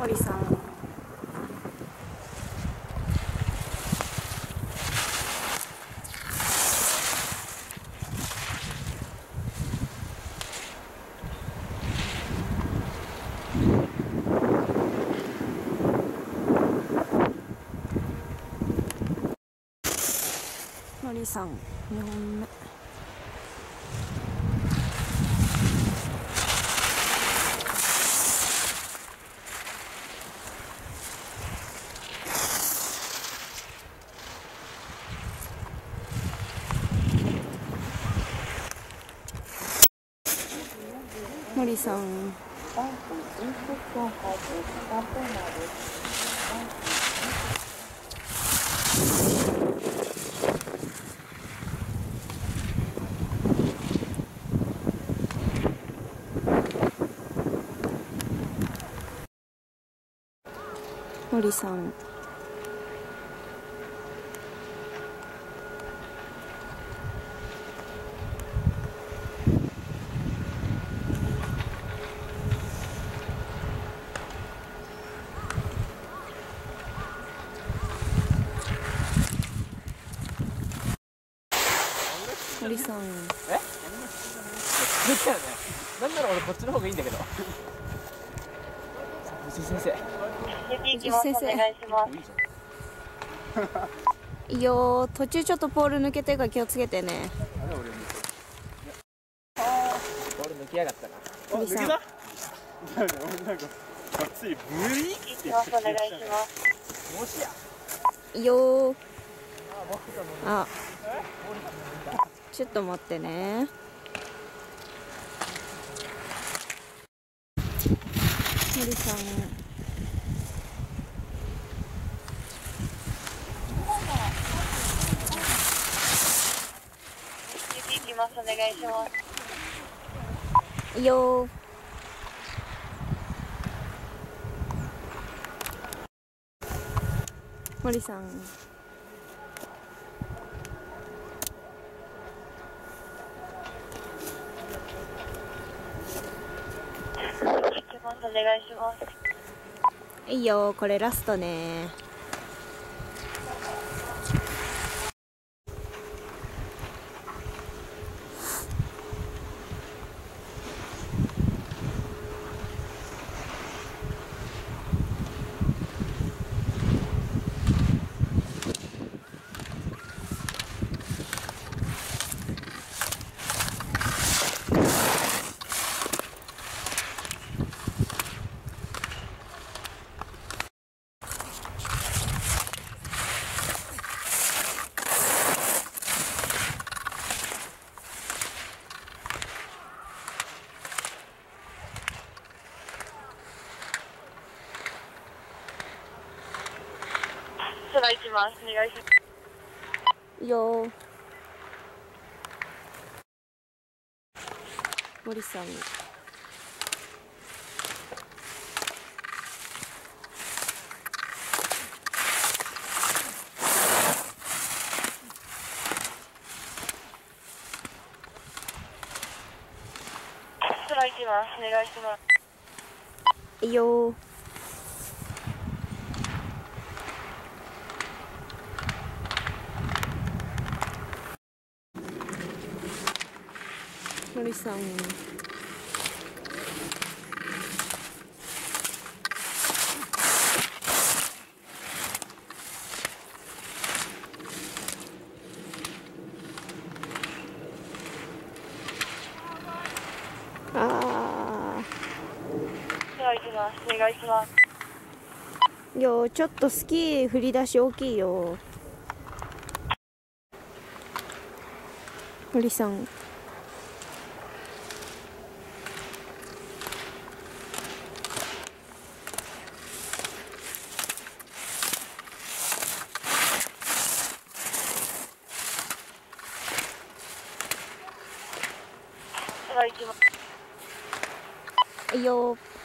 森さん。森さん、2本目。森さん。森さん。森さん。 めっちゃね。なんなら俺こっちの方がいいんだけど。藤井先生。 藤井先生。いいよ、途中ちょっとポール抜けてるから気をつけてね。 ポール抜きやがったな。 森さん。 俺なんかがっつりブリーってお願いします。 もしや。 いいよ。あ、ちょっと待ってね。森さん。 行きます。お願いします。 いいよ。森さん。 お願いします。 いいよ、これラストね。 お願いします。お願いします。 いいよ。森さん。 お願いします。お願いします。 いいよ。森さん。あお願いします。お願いします。 ー。よ、ちょっとスキー振り出し大きいよ。森さん。 お願いします。 いいよ。